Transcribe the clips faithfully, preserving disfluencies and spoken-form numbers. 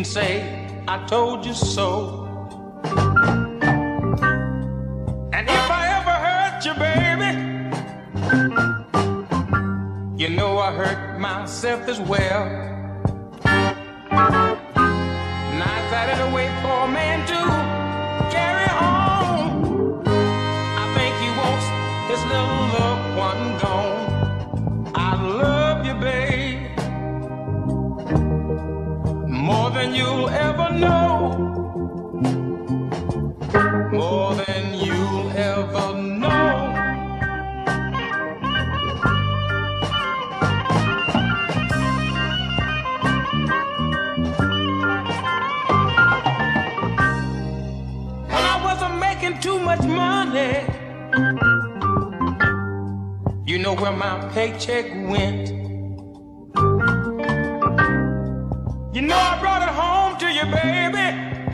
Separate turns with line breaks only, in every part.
say, I told you so. And if I ever hurt you, baby, you know I hurt myself as well. Nights out in the way for a man to carry on. I think he wants his little loved one gone. I love you, babe, more than you'll ever know. More than you'll ever know. When I wasn't making too much money, you know where my paycheck went. You know I brought it home to you, baby.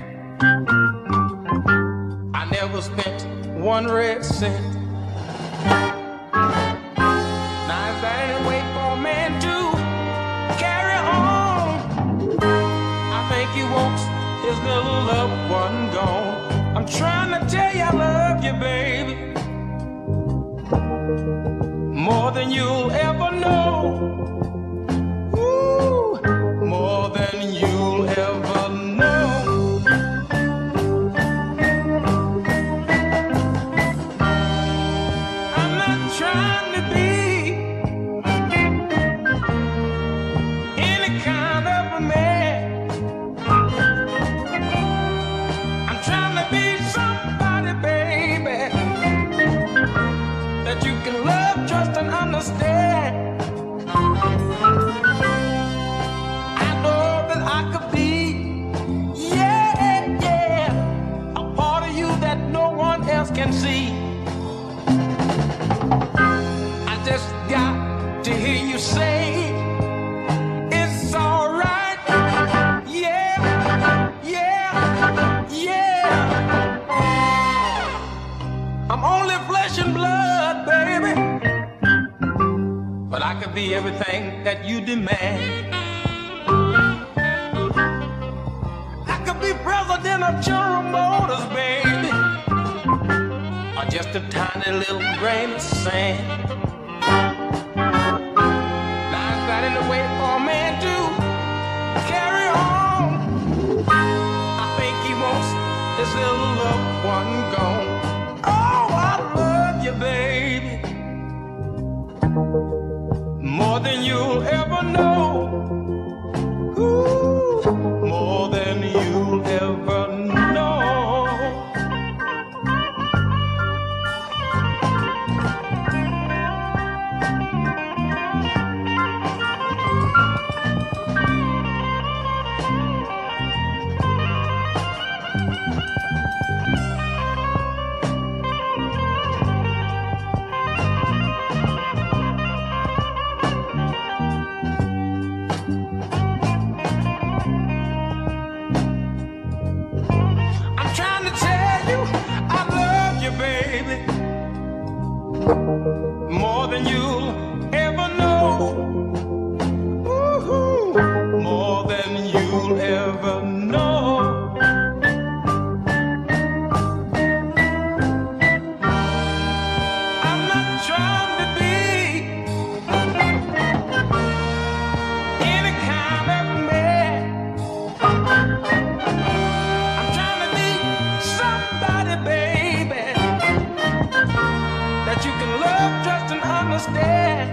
I never spent one red cent. Now if I ain't wait for a man to carry on, I think he wants his little loved one gone. I'm trying to tell you I love you, baby, more than you'll ever know. Ooh, more than you'll ever know. I'm not trying to be any kind of a man. I'm trying to be somebody, baby, that you can love, trust, and understand. I know that I could be, yeah, yeah, a part of you that no one else can see. I just got to hear you say it's alright. Yeah, yeah, yeah. I'm only flesh and blood, baby, but I could be everything that you demand. I could be president of General Motors, baby, or just a tiny little grain of sand. Now is that in the way for a man to carry on? I think he wants his little loved one gone. Oh, I love you, baby, more than you'll ever know. Ooh, more than you'll ever know. More than you'll ever know. Ooh, more than you'll ever know. I'm not trying to be any kind of man. I'm trying to be somebody, baby, that you can love, trust, and understand.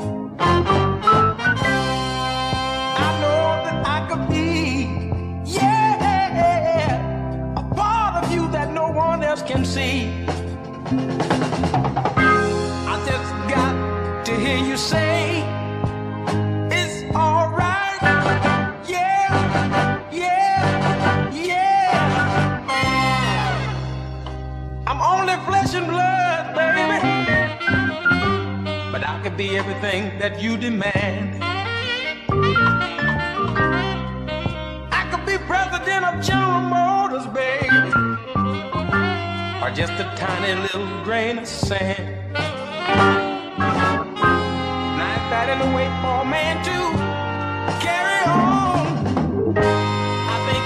I know that I could be, yeah, a part of you that no one else can see. I just got to hear you say it's alright. Yeah, yeah, yeah. I'm only flesh and blood, baby, but I could be everything that you demand. I could be president of General Motors, baby, or just a tiny little grain of sand. Night that in the way for a man to carry on. I think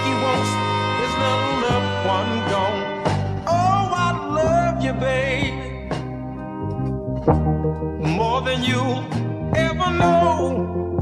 you, baby, more than you ever know.